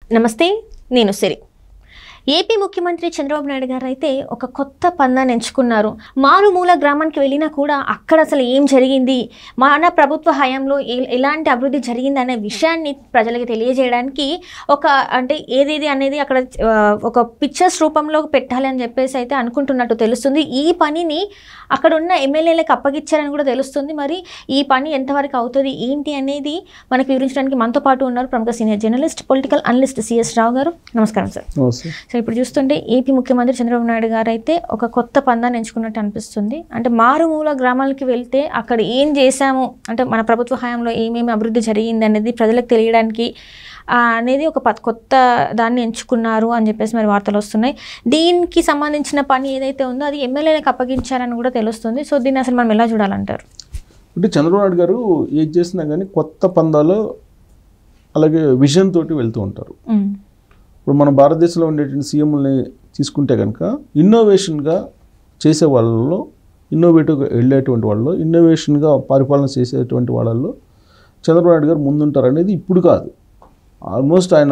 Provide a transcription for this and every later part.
నమస్తే, నేను సిరి. ఏపీ ముఖ్యమంత్రి చంద్రబాబు నాయుడు గారు అయితే ఒక కొత్త పందాన్ని ఎంచుకున్నారు. మారుమూల గ్రామానికి వెళ్ళినా కూడా అక్కడ అసలు ఏం జరిగింది, మన ప్రభుత్వ హయాంలో ఎలాంటి అభివృద్ధి జరిగింది అనే విషయాన్ని ప్రజలకు తెలియజేయడానికి ఏదేది అనేది అక్కడ ఒక పిక్చర్స్ రూపంలో పెట్టాలి అని చెప్పేసి అయితే అనుకుంటున్నట్టు తెలుస్తుంది. ఈ పనిని అక్కడ ఉన్న ఎమ్మెల్యేలకు అప్పగించారని కూడా తెలుస్తుంది. మరి ఈ పని ఎంతవరకు అవుతుంది ఏంటి అనేది మనకు వివరించడానికి మనతో పాటు ఉన్నారు ప్రముఖ senior journalist, political analyst CS Rao గారు. నమస్కారం సార్. సో ఇప్పుడు చూస్తుంటే ఏపీ ముఖ్యమంత్రి చంద్రబాబు నాయుడు గారు అయితే ఒక కొత్త పందాన్ని ఎంచుకున్నట్టు అనిపిస్తుంది. అంటే మారుమూల గ్రామాలకి వెళ్తే అక్కడ ఏం చేశాము, అంటే మన ప్రభుత్వ హయాంలో ఏమేమి అభివృద్ధి జరిగింది అనేది ప్రజలకు తెలియడానికి అనేది ఒక కొత్త దాన్ని ఎంచుకున్నారు అని చెప్పేసి మరి వార్తలు వస్తున్నాయి. దీనికి సంబంధించిన పని ఏదైతే ఉందో అది ఎమ్మెల్యేలకు అప్పగించారని కూడా తెలుస్తుంది. సో దీన్ని అసలు మనం ఎలా చూడాలంటారు? అంటే చంద్రబాబు నాయుడు గారు ఏది చేసినా కానీ కొత్త పందాలు అలాగే విజన్ తోటి వెళ్తూ ఉంటారు. ఇప్పుడు మన భారతదేశంలో ఉండేటువంటి సీఎంలని తీసుకుంటే కనుక ఇన్నోవేషన్గా చేసే వాళ్ళలో, ఇన్నోవేటివ్గా వెళ్ళేటువంటి వాళ్ళలో, ఇన్నోవేషన్గా పరిపాలన చేసేటువంటి వాళ్ళల్లో చంద్రబాబు నాయుడు గారు ముందుంటారు అనేది ఇప్పుడు కాదు. ఆల్మోస్ట్ ఆయన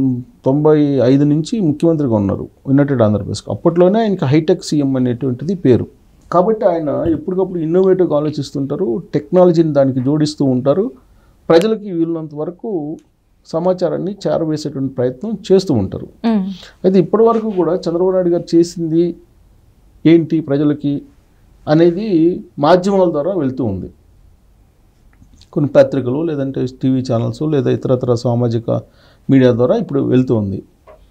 95 నుంచి ముఖ్యమంత్రిగా ఉన్నారు యునైటెడ్ ఆంధ్రప్రదేశ్కి. అప్పట్లోనే ఆయనకి హైటెక్ సీఎం అనేటువంటిది పేరు. కాబట్టి ఆయన ఎప్పటికప్పుడు ఇన్నోవేటివ్గా ఆలోచిస్తుంటారు, టెక్నాలజీని దానికి జోడిస్తూ ఉంటారు, ప్రజలకి వీలున్నంత వరకు సమాచారాన్ని చేరవేసేటువంటి ప్రయత్నం చేస్తూ ఉంటారు. అయితే ఇప్పటి వరకు కూడా చంద్రబాబు నాయుడు గారు చేసింది ఏంటి ప్రజలకి అనేది మాధ్యమాల ద్వారా వెళ్తూ ఉంది. కొన్ని పత్రికలు, లేదంటే టీవీ ఛానల్స్, లేదా ఇతరత్ర సామాజిక మీడియా ద్వారా ఇప్పుడు వెళ్తూ ఉంది.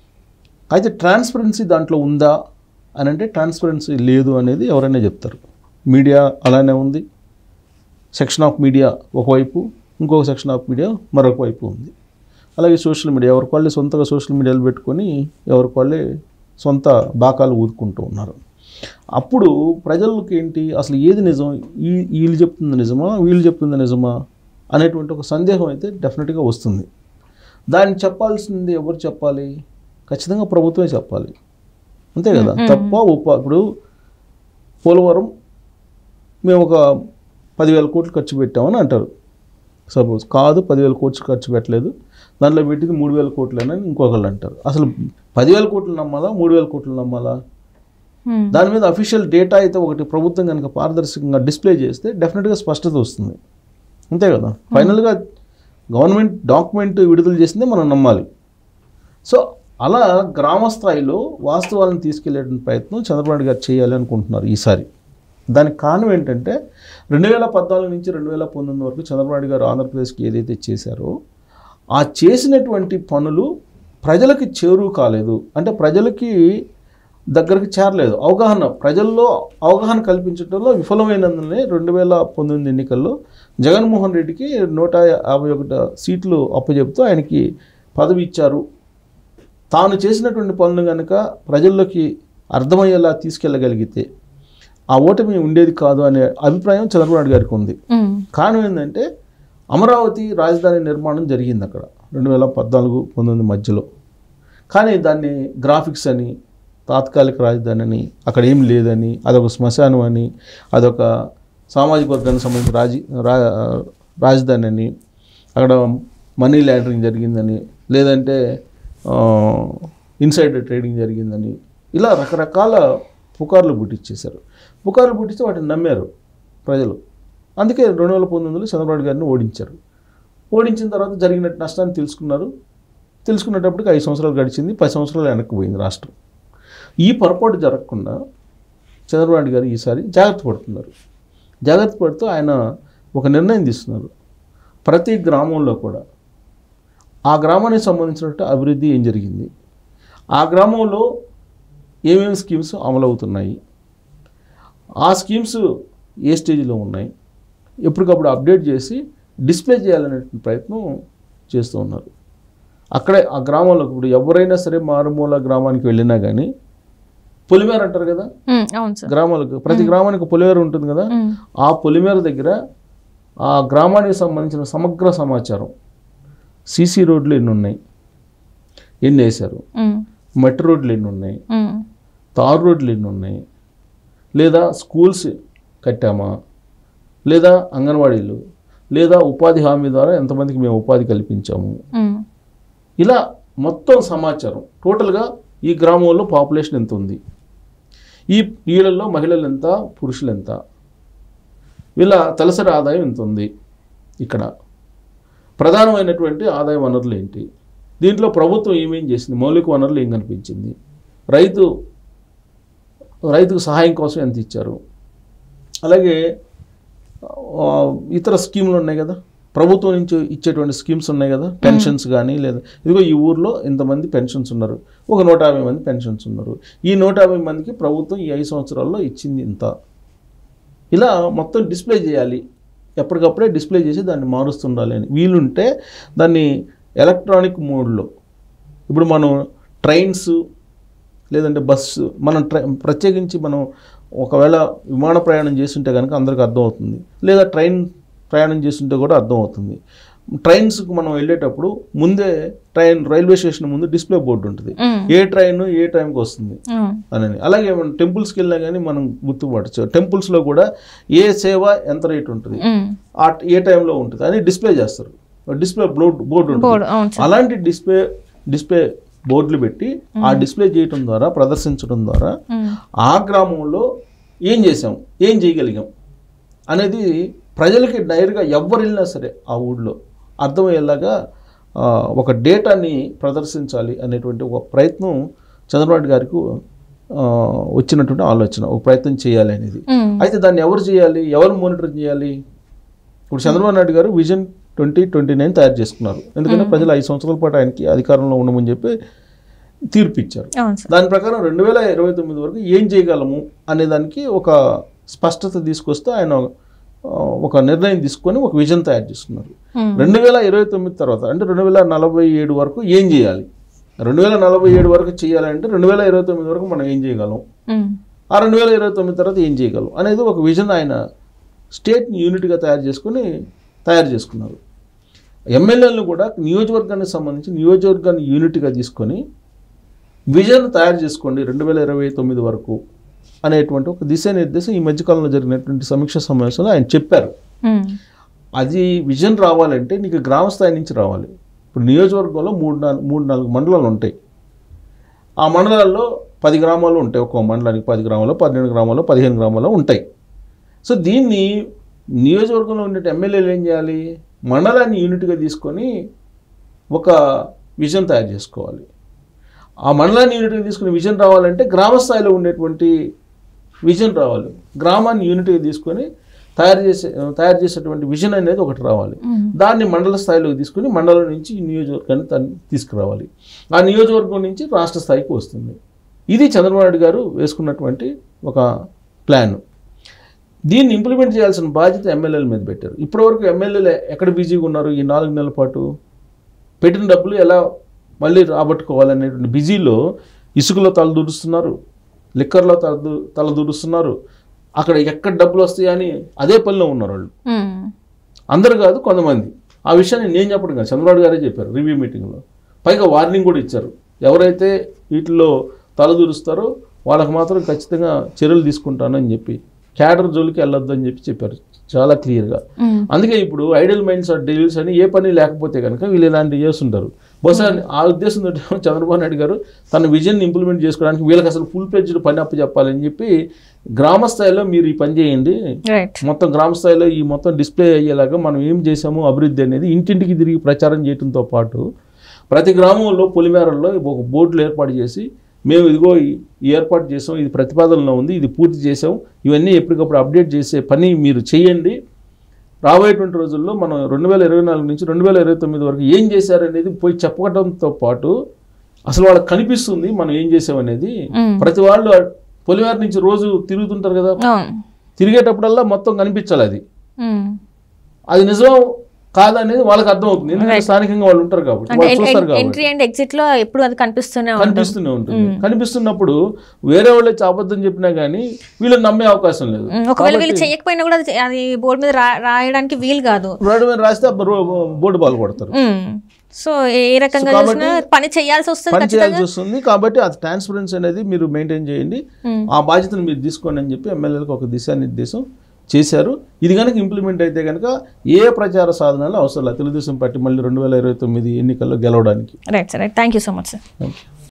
అయితే ట్రాన్స్పరెన్సీ దాంట్లో ఉందా అని అంటే ట్రాన్స్పరెన్సీ లేదు అనేది ఎవరైనా చెప్తారు. మీడియా అలానే ఉంది. సెక్షన్ ఆఫ్ మీడియా ఒకవైపు, ఇంకొక సెక్షన్ ఆఫ్ మీడియా మరొక వైపు ఉంది. అలాగే సోషల్ మీడియా ఎవరికి వాళ్ళే సొంతగా సోషల్ మీడియాలు పెట్టుకొని ఎవరికి వాళ్ళే సొంత బాకాలు ఊదుకుంటూ ఉన్నారు. అప్పుడు ప్రజలకి ఏంటి, అసలు ఏది నిజం, వీళ్ళు చెప్తుంది నిజమా, వీళ్ళు చెప్తుంది నిజమా అనేటువంటి ఒక సందేహం అయితే డెఫినెట్గా వస్తుంది. దాన్ని చెప్పాల్సింది ఎవరు చెప్పాలి? ఖచ్చితంగా ప్రభుత్వమే చెప్పాలి, అంతే కదా. తప్ప ఇప్పుడు పోలవరం మేము ఒక 10,000 కోట్లు ఖర్చు పెట్టామని అంటారు. సపోజ్ కాదు, 10,000 కోట్లు ఖర్చు పెట్టలేదు, దాంట్లో పెట్టింది 3,000 కోట్లని ఇంకొకళ్ళు అంటారు. అసలు 10,000 కోట్లు నమ్మాలా, 3,000 కోట్లు నమ్మాలా? దాని మీద అఫీషియల్ డేటా అయితే ఒకటి ప్రభుత్వం కనుక పారదర్శకంగా డిస్ప్లే చేస్తే డెఫినెట్గా స్పష్టత వస్తుంది, అంతే కదా. ఫైనల్గా గవర్నమెంట్ డాక్యుమెంట్ విడుదల చేసిందే మనం నమ్మాలి. సో అలా గ్రామ స్థాయిలో వాస్తవాలను తీసుకెళ్లేటువంటి ప్రయత్నం చంద్రబాబు నాయుడు గారు చేయాలి అనుకుంటున్నారు ఈసారి. దానికి కారణం ఏంటంటే 2014 నుంచి 2019 వరకు చంద్రబాబు నాయుడు గారు ఆంధ్రప్రదేశ్కి ఏదైతే చేశారో ఆ చేసినటువంటి పనులు ప్రజలకి చేరువ కాలేదు. అంటే ప్రజలకి దగ్గరికి చేరలేదు. ప్రజల్లో అవగాహన కల్పించడంలో విఫలమైనందునే 2019 ఎన్నికల్లో జగన్మోహన్ రెడ్డికి 151 సీట్లు అప్పచెప్తూ ఆయనకి పదవి ఇచ్చారు. తాను చేసినటువంటి పనులు కనుక ప్రజల్లోకి అర్థమయ్యేలా తీసుకెళ్ళగలిగితే ఆ ఓటమి ఉండేది కాదు అనే అభిప్రాయం చంద్రబాబు నాయుడు గారికి ఉంది. కారణం ఏంటంటే అమరావతి రాజధాని నిర్మాణం జరిగింది అక్కడ 2014-19 మధ్యలో. కానీ దాన్ని గ్రాఫిక్స్ అని, తాత్కాలిక రాజధాని అని, అక్కడ ఏం లేదని, అదొక శ్మశానం అని, అదొక సామాజిక వర్గానికి సంబంధించిన రాజధాని అని, అక్కడ మనీ లాండరింగ్ జరిగిందని, లేదంటే ఇన్సైడర్ ట్రేడింగ్ జరిగిందని, ఇలా రకరకాల పుకార్లు పుట్టించేశారు. పుకార్లు పుట్టిస్తే వాటిని నమ్మారు ప్రజలు. అందుకే 2019లో చంద్రబాబు నాయుడు గారిని ఓడించారు. ఓడించిన తర్వాత జరిగిన నష్టాన్ని తెలుసుకునేటప్పటికి 5 సంవత్సరాలు గడిచింది, 10 సంవత్సరాలు వెనక్కి పోయింది రాష్ట్రం. ఈ పొరపాటు జరగకుండా చంద్రబాబు నాయుడు గారు ఈసారి జాగ్రత్త పడుతూ ఆయన ఒక నిర్ణయం తీసుకున్నారు. ప్రతి గ్రామంలో కూడా ఆ గ్రామానికి సంబంధించినట్టు అభివృద్ధి ఏం జరిగింది, ఆ గ్రామంలో ఏమేమి స్కీమ్స్ అమలవుతున్నాయి, ఆ స్కీమ్స్ ఏ స్టేజ్లో ఉన్నాయి, ఎప్పటికప్పుడు అప్డేట్ చేసి డిస్ప్లే చేయాలనే ప్రయత్నం చేస్తూ ఉన్నారు. అక్కడే ఆ గ్రామంలో ఇప్పుడు ఎవరైనా సరే మారుమూల గ్రామానికి వెళ్ళినా కానీ పొలిమేర అంటారు కదా, గ్రామాలకు ప్రతి గ్రామానికి పొలిమేర ఉంటుంది కదా, ఆ పొలిమేర దగ్గర ఆ గ్రామానికి సంబంధించిన సమగ్ర సమాచారం, సీసీ రోడ్లు ఎన్ని ఉన్నాయి, ఎన్ని వేశారు, మట్టి రోడ్లు ఎన్ని ఉన్నాయి, తారు రోడ్లు ఎన్ని ఉన్నాయి, లేదా స్కూల్స్ కట్టామా, లేదా అంగన్వాడీలు, లేదా ఉపాధి హామీ ద్వారా ఎంతమందికి మేము ఉపాధి కల్పించాము, ఇలా మొత్తం సమాచారం టోటల్గా ఈ గ్రామంలో పాపులేషన్ ఎంత ఉంది, వీళ్ళల్లో మహిళలు ఎంత, పురుషులు ఎంత, వీళ్ళ తలసరి ఆదాయం ఎంత ఉంది, ఇక్కడ ప్రధానమైనటువంటి ఆదాయ వనరులు ఏంటి, దీంట్లో ప్రభుత్వం ఏమేం చేసింది, మౌలిక వనరులు ఏం కనిపించింది, రైతుకు సహాయం కోసం ఎంత ఇచ్చారు, అలాగే ఇతర స్కీములు ఉన్నాయి కదా, ప్రభుత్వం నుంచి ఇచ్చేటువంటి స్కీమ్స్ ఉన్నాయి కదా, పెన్షన్స్ కానీ లేదా ఇదిగో ఈ ఊర్లో ఇంతమంది పెన్షన్స్ ఉన్నారు, ఒక 150 మంది పెన్షన్స్ ఉన్నారు, ఈ 150 మందికి ప్రభుత్వం ఈ 5 సంవత్సరాల్లో ఇచ్చింది ఇంత, ఇలా మొత్తం డిస్ప్లే చేయాలి, ఎప్పటికప్పుడే డిస్ప్లే చేసి దాన్ని మారుస్తుండాలి అని. వీలుంటే దాన్ని ఎలక్ట్రానిక్ మోడ్లో, ఇప్పుడు మనం ట్రైన్స్ లేదంటే బస్సు, మనం ప్రత్యేకించి మనం ఒకవేళ విమాన ప్రయాణం చేస్తుంటే కనుక అందరికీ అర్థమవుతుంది, లేదా ట్రైన్ ప్రయాణం చేస్తుంటే కూడా అర్థమవుతుంది. ట్రైన్స్కి మనం వెళ్ళేటప్పుడు ముందే రైల్వే స్టేషన్ ముందు డిస్ప్లే బోర్డు ఉంటుంది, ఏ ట్రైన్ ఏ టైంకి వస్తుంది అని. అలాగే మనం టెంపుల్స్కి వెళ్ళినా కానీ మనం గుర్తుపట్టచ్చు, టెంపుల్స్లో కూడా ఏ సేవ ఎంత రేట్ ఉంటుంది, ఏ టైంలో ఉంటుంది అని డిస్ప్లే చేస్తారు, డిస్ప్లే బోర్డు ఉంటుంది. అలాంటి డిస్ప్లే బోర్డులు పెట్టి ఆ డిస్ప్లే చేయడం ద్వారా, ప్రదర్శించడం ద్వారా ఆ గ్రామంలో ఏం చేసాం, ఏం చేయగలిగాం అనేది ప్రజలకి డైరెక్ట్గా ఎవరు వెళ్ళినా సరే ఆ ఊళ్ళో అర్థమయ్యేలాగా ఒక డేటాని ప్రదర్శించాలి అనేటువంటి ఒక ప్రయత్నం చంద్రబాబు గారికి వచ్చినటువంటి ఆలోచన, ఒక ప్రయత్నం చేయాలి అనేది. అయితే దాన్ని ఎవరు చేయాలి, ఎవరు మానిటర్ చేయాలి? ఇప్పుడు చంద్రబాబు నాయుడు గారు విజన్ 2029 తయారు చేసుకున్నారు, ఎందుకంటే ప్రజలు 5 సంవత్సరాల పాటు ఆయనకి అధికారంలో ఉండమని చెప్పి తీర్పు ఇచ్చారు. దాని ప్రకారం 2029 వరకు ఏం చేయగలము అనే దానికి ఒక స్పష్టత తీసుకొస్తే ఆయన ఒక నిర్ణయం తీసుకొని ఒక విజన్ తయారు చేసుకున్నారు. 2029 తర్వాత అంటే 2047 వరకు ఏం చేయాలి, 2047 వరకు చేయాలంటే 2029 వరకు మనం ఏం చేయగలం, ఆ 2029 తర్వాత ఏం చేయగలం అనేది ఒక విజన్ ఆయన స్టేట్ని యూనిట్గా తయారు చేసుకున్నారు. ఎమ్మెల్యేలను కూడా నియోజకవర్గానికి సంబంధించి నియోజకవర్గాన్ని యూనిట్గా తీసుకొని విజన్ తయారు చేసుకోండి 2029 వరకు అనేటువంటి ఒక దిశానిర్దేశం ఈ మధ్యకాలంలో జరిగినటువంటి సమీక్ష సమావేశంలో ఆయన చెప్పారు. అది విజన్ రావాలంటే నీకు గ్రామ స్థాయి నుంచి రావాలి. ఇప్పుడు నియోజకవర్గంలో 3-4 మండలాలు ఉంటాయి, ఆ మండలాల్లో 10 గ్రామాలు ఉంటాయి, ఒక్కో మండలానికి 10 గ్రామాలు, 12 గ్రామాలు, 15 గ్రామాలు ఉంటాయి. సో దీన్ని నియోజకవర్గంలో ఉండే ఎమ్మెల్యేలు ఏం చేయాలి, మండలాన్ని యూనిట్గా తీసుకొని ఒక విజన్ తయారు చేసుకోవాలి. ఆ మండలాన్ని యూనిట్గా తీసుకుని విజన్ రావాలంటే గ్రామ స్థాయిలో ఉండేటువంటి విజన్ రావాలి, గ్రామాన్ని యూనిట్గా తీసుకొని తయారు చేసేటువంటి విజన్ అనేది ఒకటి రావాలి. దాన్ని మండల స్థాయిలోకి తీసుకుని మండలం నుంచి ఈ నియోజకవర్గాన్ని దాన్ని తీసుకురావాలి, ఆ నియోజకవర్గం నుంచి రాష్ట్ర స్థాయికి వస్తుంది. ఇది చంద్రబాబు నాయుడు గారు వేసుకున్నటువంటి ఒక ప్లాన్. దీన్ని ఇంప్లిమెంట్ చేయాల్సిన బాధ్యత ఎమ్మెల్యేల మీద పెట్టారు. ఇప్పటివరకు ఎమ్మెల్యేలు ఎక్కడ బిజీగా ఉన్నారు, ఈ 4 నెలల పాటు పెట్టిన డబ్బులు ఎలా మళ్ళీ రాబట్టుకోవాలనేటువంటి బిజీలో ఇసుకలో తలదూరుస్తున్నారు, లిక్కర్లో తలదూరుస్తున్నారు, అక్కడ ఎక్కడ డబ్బులు వస్తాయని అదే పనిలో ఉన్నారు వాళ్ళు. అందరు కాదు, కొంతమంది. ఆ విషయాన్ని నేను చెప్పడం కాదు, చంద్రబాబు గారే చెప్పారు రివ్యూ మీటింగ్లో. పైగా వార్నింగ్ కూడా ఇచ్చారు, ఎవరైతే వీటిలో తలదూరుస్తారో వాళ్ళకి మాత్రం ఖచ్చితంగా చర్యలు తీసుకుంటానని చెప్పి, క్యాడర్ జోలికి వెళ్ళొద్దు అని చెప్పారు చాలా క్లియర్గా. అందుకే ఇప్పుడు ఐడియల్ మైండ్స్ ఆర్ డెవిల్స్ అని ఏ పని లేకపోతే కనుక వీళ్ళు ఇలాంటివి చేస్తుంటారు. బహుశా ఆ ఉద్దేశంతో చంద్రబాబు నాయుడు గారు తన విజన్ ఇంప్లిమెంట్ చేసుకోవడానికి వీళ్ళకి అసలు ఫుల్ ప్లెడ్జ్డ్ పని చెప్పాలని చెప్పి గ్రామ స్థాయిలో మీరు ఈ పని చేయండి, మొత్తం గ్రామ స్థాయిలో ఈ మొత్తం డిస్ప్లే అయ్యేలాగా మనం ఏం చేసాము అభివృద్ధి అనేది ఇంటింటికి తిరిగి ప్రచారం చేయడంతో పాటు ప్రతి గ్రామంలో పొలిమేరల్లో ఒక బోర్డులు ఏర్పాటు చేసి మేము ఇదిగో ఈ ఏర్పాటు చేసాం, ఇది ప్రతిపాదనలో ఉంది, ఇది పూర్తి చేసాం, ఇవన్నీ ఎప్పటికప్పుడు అప్డేట్ చేసే పని మీరు చేయండి. రాబోయేటువంటి రోజుల్లో మనం 2024 నుంచి 2029 వరకు ఏం చేశారనేది పోయి చెప్పడంతో పాటు అసలు వాళ్ళకి కనిపిస్తుంది మనం ఏం చేసామనేది. ప్రతి వాళ్ళు పొలిమేర నుంచి రోజు తిరుగుతుంటారు కదా, తిరిగేటప్పుడల్లా మొత్తం కనిపించాలి. అది నిజం కాదనేది వాళ్ళకి అర్థమవుతుంది, ఎందుకంటే స్థానికంగా వాళ్ళు ఉంటారు కాబట్టి, వాళ్ళు చూస్తారు కాబట్టి. ఎంట్రీ అండ్ ఎగ్జిట్ లో ఎప్పుడు అది కనిపిస్తూనే ఉంటుంది. కనిపిస్తున్నప్పుడు వేరే వాళ్ళు అబద్ధం చెప్పినా కానీ వీళ్ళని నమ్మే అవకాశం లేదు. ఒకవేళ వీళ్ళు చేయకపోయినా కూడా అది బోర్డు మీద రాయడానికి వీలు కాదు, రోడ్డు మీద రాస్తే బోర్డు బాల్ కొడతారు. సో ఏ రకంగా పని చేయాల్సి వస్తుంది. కాబట్టి ఆ ట్రాన్స్పరెన్సీ అనేది మీరు మెయింటైన్ చేయండి, ఆ బాధ్యతను మీరు తీసుకోండి అని చెప్పి ఎమ్మెల్యేలకు ఒక దిశానిర్దేశం చేశారు. ఇది కనుక ఇంప్లిమెంట్ అయితే కనుక ఏ ప్రచార సాధనాలు అవసరం లేదు తెలుగుదేశం పార్టీ మళ్ళీ 2029 ఎన్నికల్లో గెలవడానికి. Right sir, thank you so much sir. Thank you.